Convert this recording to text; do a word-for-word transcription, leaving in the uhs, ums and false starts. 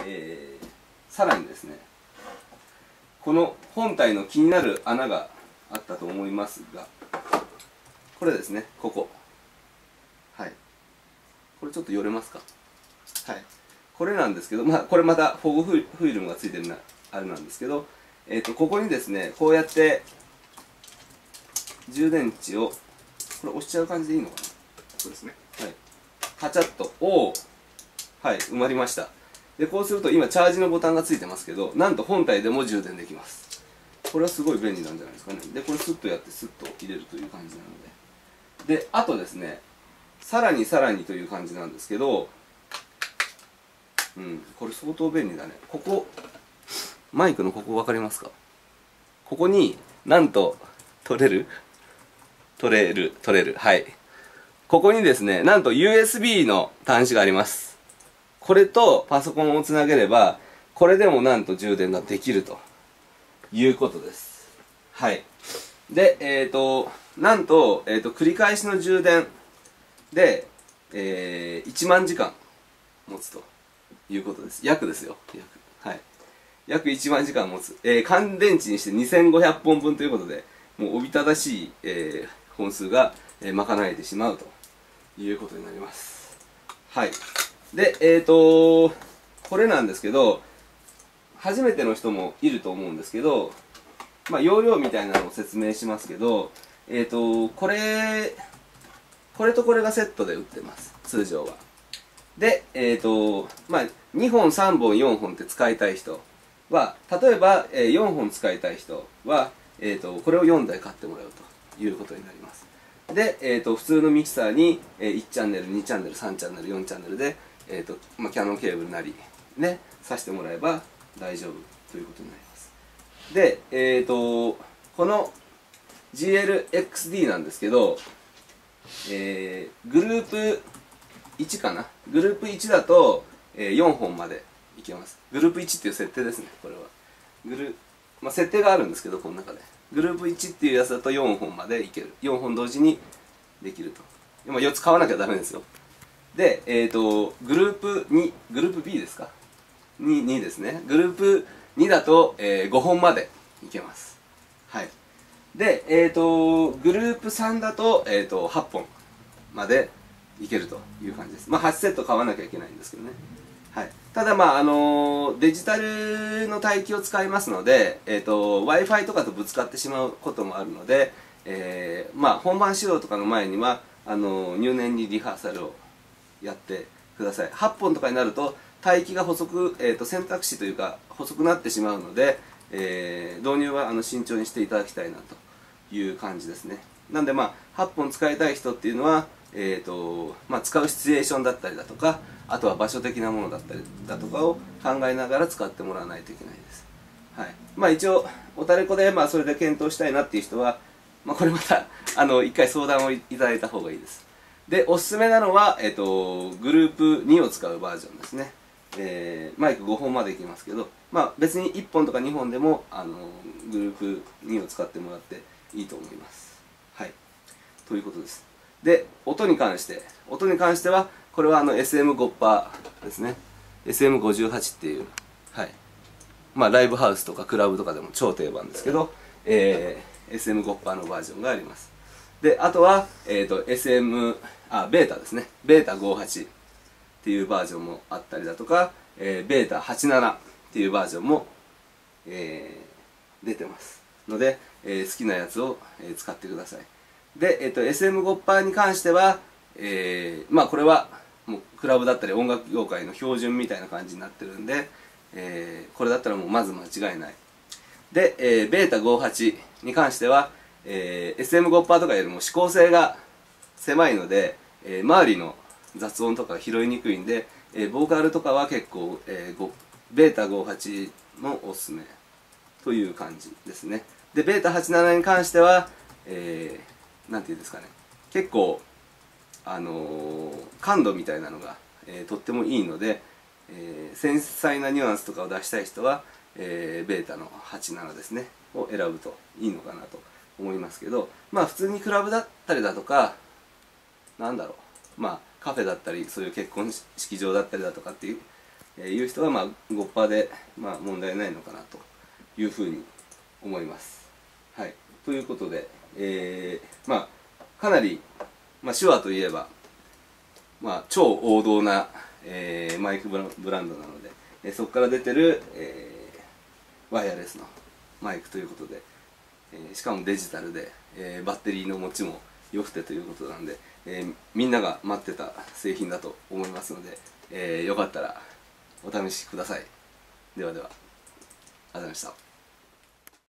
えー、さらにですね、この本体の気になる穴があったと思いますが、これですね、ここ。はい。これちょっと寄れますか？はい。これなんですけど、まあ、これまた保護フィルムがついてるな、あれなんですけど、えっと、ここにですね、こうやって、充電池を、これ押しちゃう感じでいいのかな？ そうですね。 はい。カチャッと、おお、はい、埋まりました。で、こうすると今、チャージのボタンがついてますけど、なんと本体でも充電できます。これはすごい便利なんじゃないですかね。で、これスッとやって、スッと入れるという感じなので。で、あとですね、さらにさらにという感じなんですけど、うん、これ相当便利だね。ここ、マイクのここ分かりますか？ここになんと取れる取れる取れるはい。ここにですね、なんと ユーエスビー の端子があります。これとパソコンをつなげれば、これでもなんと充電ができるということです。はい。で、えっと、なんと、えっと、繰り返しの充電で、えー、いちまんじかん持つということです。約ですよ。約。はい。約いちまんじかん持つ。えー、乾電池にしてにせんごひゃっぽんぶんということで、もうおびただしい、えー、本数が、えー、賄えてしまうということになります。はい。で、えっと、これなんですけど、初めての人もいると思うんですけど、まあ、容量みたいなのを説明しますけど、えっと、これ、これとこれがセットで売ってます。通常は。で、えっと、まあ、にほん、さんぼん、よんほんって使いたい人は、例えば、えー、よんほん使いたい人は、えっと、これをよんだい買ってもらうということになります。で、えっと、普通のミキサーに、えー、いちチャンネル、にチャンネル、さんチャンネル、よんチャンネルで、えっと、まあ、キャノンケーブルなり、ね、挿してもらえば大丈夫ということになります。で、えっと、この ジーエルエックスディー なんですけど、えー、グループいちかな、グループいちだと、えー、よんほんまでいけます。グループいちっていう設定ですね、これは。グルまあ、設定があるんですけど、この中で。グループいちっていうやつだとよんほんまでいける。よんほん同時にできると。今よっつ買わなきゃダメですよ。で、えっと、グループに、グループ ビー ですか に, にですね。グループにだと、えー、ごほんまでいけます。はい。で、えっと、グループさんだと、えっと、はっぽんまでいけるという感じです。まあ、はちセット買わなきゃいけないんですけどね。はい。ただ、まあ、あのー、デジタルの帯域を使いますので、えっと、Wi-Fi とかとぶつかってしまうこともあるので、えー、まあ、本番仕様とかの前には、あのー、入念にリハーサルをやってください。はっぽんとかになると、帯域が細く、えっと、選択肢というか、細くなってしまうので、えー、導入はあの慎重にしていただきたいなという感じですね。なんで、まあ、はっぽん使いたい人っていうのは、えーとまあ、使うシチュエーションだったりだとか、あとは場所的なものだったりだとかを考えながら使ってもらわないといけないです。はい。まあ一応、おたれこで、まあそれで検討したいなっていう人は、まあこれまた、あの、一回相談をいただいた方がいいです。で、おすすめなのは、えっと、グループにを使うバージョンですね。えー、マイクごほんまでいきますけど、まあ別にいっぽんとかにほんでも、あの、グループにを使ってもらっていいと思います。はい。ということです。で、音に関して、音に関しては、これはあの エスエムご パーですね。エスエムごじゅうはち っていう、はい。まあライブハウスとかクラブとかでも超定番ですけど、えー、エスエムご パーのバージョンがあります。で、あとは、えっと、エスエム、あ、ベータですね。ベータごじゅうはちっていうバージョンもあったりだとか、えー、ベータはちじゅうななっていうバージョンも、えー、出てます。ので、えー、好きなやつを、えー、使ってください。で、えっと、エスエムご パーに関しては、えー、まあこれはもうクラブだったり音楽業界の標準みたいな感じになってるんで、えー、これだったらもうまず間違いない。で、えー、ベータごじゅうはちに関しては、えー、エスエムご パーとかよりも指向性が狭いので、えー、周りの雑音とか拾いにくいんで、えー、ボーカルとかは結構、えー、ベータごじゅうはちもおすすめという感じですね。で、ベータはちじゅうななに関しては、えーなんていうんですかね、結構あのー、感度みたいなのが、えー、とってもいいので、えー、繊細なニュアンスとかを出したい人は、えー、ベータのはちじゅうななですねを選ぶといいのかなと思いますけど、まあ普通にクラブだったりだとか、なんだろう、まあカフェだったりそういう結婚式場だったりだとかっていうえー、いう人はまあ ごパーセント で、まあ、問題ないのかなというふうに思います。はい、ということで、えー、まあかなり、まあ、手話といえば、まあ、超王道な、えー、マイクブランドなので、えー、そこから出てる、えー、ワイヤレスのマイクということで、えー、しかもデジタルで、えー、バッテリーの持ちも良くてということなんで、えー、みんなが待ってた製品だと思いますので、えー、よかったらお試しください。ではでは、ありがとうございました。